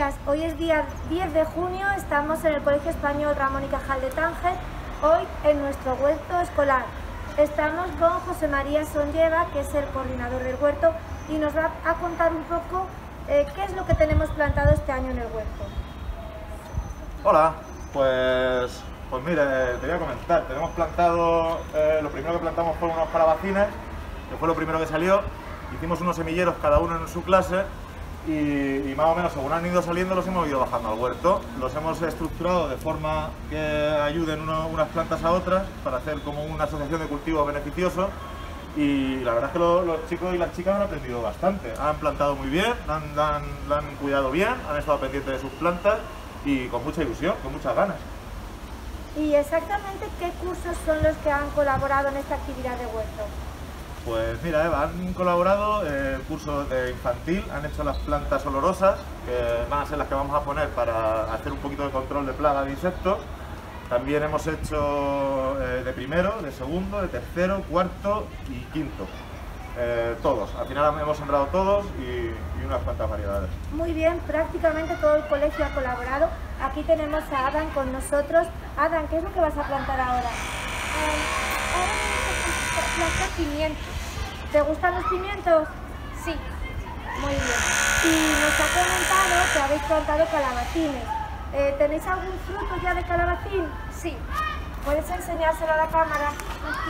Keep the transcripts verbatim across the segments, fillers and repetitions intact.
días, hoy es día diez de junio, estamos en el Colegio Español Ramón y Cajal de Tánger, hoy en nuestro huerto escolar. Estamos con José María Sonlleva, que es el coordinador del huerto, y nos va a contar un poco eh, qué es lo que tenemos plantado este año en el huerto. Hola, pues, pues mire, te voy a comentar, tenemos plantado, eh, lo primero que plantamos fueron unos calabacines, que fue lo primero que salió, hicimos unos semilleros cada uno en su clase, Y, y más o menos según han ido saliendo los hemos ido bajando al huerto. Los hemos estructurado de forma que ayuden uno, unas plantas a otras para hacer como una asociación de cultivos beneficiosos, y la verdad es que lo, los chicos y las chicas han aprendido bastante. Han plantado muy bien, la han, la han, la han cuidado bien, han estado pendientes de sus plantas y con mucha ilusión, con muchas ganas. ¿Y exactamente qué cursos son los que han colaborado en esta actividad de huerto? Pues mira, Eva, han colaborado eh, cursos de infantil, han hecho las plantas olorosas, que van a ser las que vamos a poner para hacer un poquito de control de plaga de insectos. También hemos hecho eh, de primero, de segundo, de tercero, cuarto y quinto. Eh, todos, al final hemos sembrado todos y, y unas cuantas variedades. Muy bien, prácticamente todo el colegio ha colaborado. Aquí tenemos a Adán con nosotros. Adán, ¿qué es lo que vas a plantar ahora? Um, ahora vamos a plantar pimientos. ¿Te gustan los pimientos? Sí. Muy bien. Y nos ha comentado que habéis plantado calabacines. Eh, ¿Tenéis algún fruto ya de calabacín? Sí. ¿Puedes enseñárselo a la cámara? Aquí.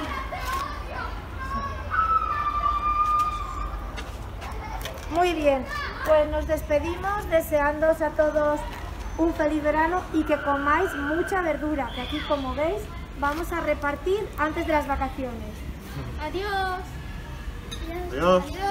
Muy bien. Pues nos despedimos deseándoos a todos un feliz verano y que comáis mucha verdura, que aquí, como veis, vamos a repartir antes de las vacaciones. Adiós. Adiós.